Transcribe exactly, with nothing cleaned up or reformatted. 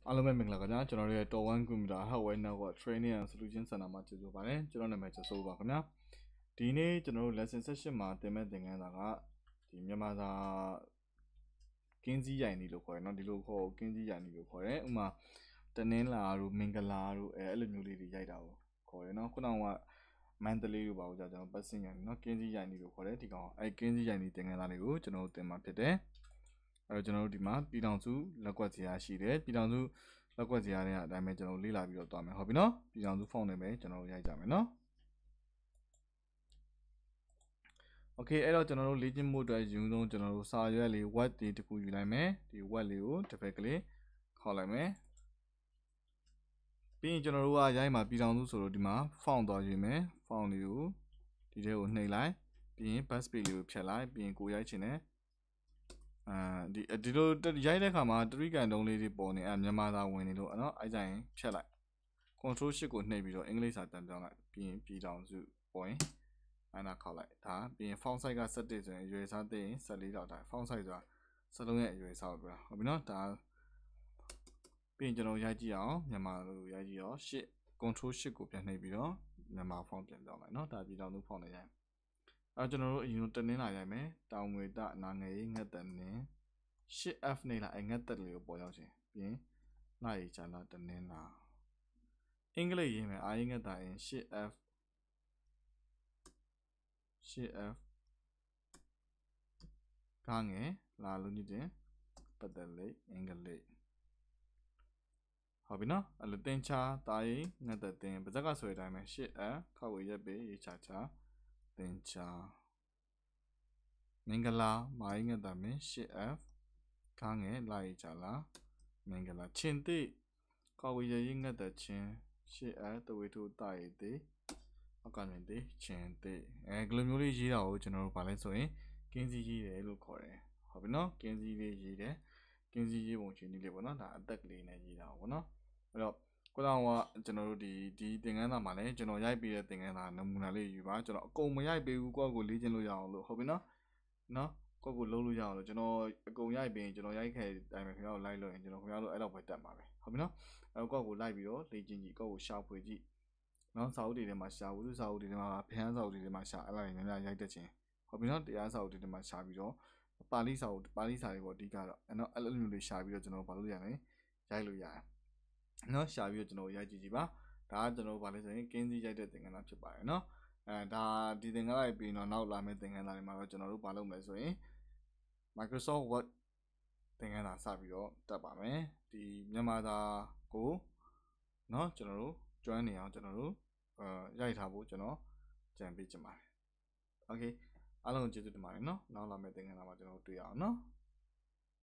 အားလုံးပဲမင်္ဂလာပါခင်ဗျာကျွန်တော်တို့ရဲ့တော် one computer hardware network training and solution center မှာကျေးဇူးပါတယ်ကျွန်တော်နာမည်ကျော်စိုးပါခင်ဗျာဒီနေ့ကျွန်တော်တို့ lesson section မှာသင်မဲ့သင်ခန်းစာကဒီမြန်မာစာကင်းစည်းရိုင်နေလို့ခေါ်တယ်เนาะဒီလိုခေါ်ကင်းစည်းရိုင်နေလို့ခေါ်တယ်ဥမာတနင်္လာတို့မင်္ဂလာတို့အဲအဲ့လိုမျိုးလေးတွေရိုက်တာကိုခေါ်တယ်เนาะခုနကမန္တလေးတို့ပါဦးကြာကျွန်တော်ပတ်စင်ရိုင်เนาะကင်းစည်းရိုင်နေလို့ခေါ်တယ်ဒီကောင်အဲကင်းစည်းရိုင်နေသင်ခန်းစာတွေကိုကျွန်တော်တို့သင်မှာဖြစ်တယ်အဲ့တော့ကျွန်တော်တို့ဒီမှာပြည်ထောင်စုလက်ကွက်စရာရှိတယ်ပြည်ထောင်စုလက်ကွက်စရာတွေအတိုင်းပဲကျွန်တော်လေ့လာပြီးတော့သွားမယ်ဟုတ်ပြီနော်ပြည်ထောင်စုဖုန်းနဲ့ပဲကျွန်တော်တို့ရိုက်ကြမယ်နော်โอเคအဲ့တော့ကျွန်တော်တို့လေ့ကျင့်မှုအတွက်ယူဆုံးကျွန်တော်တို့စာရွက်လေး word တွေတစ်ခုယူလိုက်မယ်ဒီ word လေးကိုတစ်ဖက်ကလေးခေါက်လိုက်မယ်ပြီးရင်ကျွန်တော်တို့ကရိုက်မှာပြည်ထောင်စုဆိုတော့ဒီမှာ font သွားယူမယ် font လေးကိုဒီထဲကိုနှိပ်လိုက်ပြီးရင် backspace လေးကိုဖြတ်လိုက်ပြီးရင်ကိုရိုက်ချင်တယ်အာဒီဒီလိုရိုက်တဲ့ခါမှာတရိကန်တုံးလေးတွေပေါ်နေအဲမြန်မာစာဝင်နေလို့เนาะအဲကြရင်ဖြတ်လိုက် control shift ကိုနှိပ်ပြီးတော့အင်္ဂလိပ်စာပြန်ပြောင်းလိုက်ပြီးရင်ပြည်ထောင်စုပေါ်ရင်အဲနာခေါက်လိုက်ဒါပြီးရင် font size က၁၁ဆိုရင်အရွယ်အစားသိရင်၁၄လောက်တိုင်း font size ဆိုတာစလုံးရဲ့အရွယ်အစားကိုပြောတာဟုတ်ပြီเนาะဒါပြီးရင်ကျွန်တော်ရိုက်ကြည့်အောင်မြန်မာလိုရိုက်ကြည့်တော့ shift control shift ကိုပြန်နှိပ်ပြီးတော့မြန်မာ font ပြန်ပြောင်းလိုက်เนาะဒါပြည်ထောင်စု font နဲ့ရိုက်အဲကျွန်တော်တို့အရင်တနင်္လာရိုက်မယ်တောင်ငွေတနာငယ်ရေးငတ်တန်နင်း shift F နဲ့လာအငတ်တက်လေးကိုပေါ်ရောက်ခြင်းပြီးရင်လာရီချာလာတနင်္လာအင်္ဂလိပ်ရေးမယ်အာရင်းငတ်တာရင် shift F shift F ကားငယ်လာလို့ညတင်ပတ်သက်လေးအင်္ဂလိပ်ဟုတ်ပြီနော်အဲ့လိုတင်ချာတာရင်ငတ်တဲ့တင်ပါဇက်ကဆိုတဲ့အတိုင်းပဲ shift F ခောက်ဝေရက်ပေးရေးချာချာတင်ချာမင်္ဂလာမာရင်းငတ်တာမင်း shift F ကားငယ်လာရီချာလာမင်္ဂလာချင်းတိခောက်ဝေရရင်ငတ်တဲ့ချင်း shift F တဝေထုတာရည်တိအောက်ကနေတိချင်းတိအဲကလိုမျိုးလေးရေးတာကိုကျွန်တော်တို့ဗာလဲဆိုရင်ကင်းစည်းရေးတယ်လို့ခေါ်တယ်ဟုတ်ပြီနော်ကင်းစည်းလေးရေးတယ်ကင်းစည်းရေးပုံချင်းလေးပေါ့နော်ဒါအသက်ကလေးနဲ့ရေးတာပေါ့နော်အဲ့တော့ကိုတော့ကကျွန်တော်တို့ဒီဒီသင်ခန်းစာမှာလည်းကျွန်တော်ရိုက်ပေးတဲ့သင်ခန်းစာနမူနာလေးယူပါကျွန်တော်အကုန်မရိုက်ပေးဘူးကိုယ့်ကိုလေ့ကျင့်လို့ရအောင်လို့ဟုတ်ပြီနော်နော်ကိုယ့်ကိုလုံးလို့ရအောင်လို့ကျွန်တော်အကုန်ရိုက်ပေးရင်ကျွန်တော်ရိုက်ခဲ့တဲ့အတိုင်းပဲခင်ဗျားတို့လိုက်လို့ရင်ကျွန်တော်ခင်ဗျားတို့အဲ့လောက်ပဲတက်မှာပဲဟုတ်ပြီနော်အဲ့တော့ကိုယ့်ကိုလိုက်ပြီးတော့လေ့ကျင့်ကြည့်ကိုယ့်ကိုရှာဖွေကြည့်နော်စာအုပ်တွေထဲမှာရှာဝုစာအုပ်တွေထဲမှာဖျန်းစာအုပ်တွေထဲမှာရှာအဲ့လိုများများရိုက်တတ်ခြင်းဟုတ်ပြီနော်တရားစာအုပ်တွေထဲမှာရှာပြီးတော့ပါဠိစာအုပ်ပါဠိစာတွေပေါ့အဓိကတော့အဲ့တော့အဲ့လိုမျိုးတွေရှာပြီးတော့ကျွန်တော်ဘာလို့ရလဲရိုက်လို့ရတယ်နော်ရှာပြီးတော့ကျွန်တော်ရိုက်ကြည့်ကြည့်ပါဒါကကျွန်တော်ဘာလဲဆိုရင်ကင်းစည်းရိုက်တဲ့သင်ခန်းစာဖြစ်ပါတယ်နော်အဲဒါဒီသင်ခန်းစာတွေပြီးတော့နောက်လာမယ့်သင်ခန်းစာတွေမှာတော့ကျွန်တော်တို့ဘာလုပ်မလဲဆိုရင် Microsoft Word သင်ခန်းစာစပြီးတော့တက်ပါမယ်ဒီမြန်မာစာကိုเนาะကျွန်တော်တို့ join နေအောင်ကျွန်တော်တို့အာရိုက်ထားဖို့ကျွန်တော်ကြံပေးချင်ပါတယ် okay အားလုံးကျေးဇူးတင်ပါတယ်เนาะနောက်လာမယ့်သင်ခန်းစာမှာကျွန်တော်တို့တွေ့ရအောင်เนาะ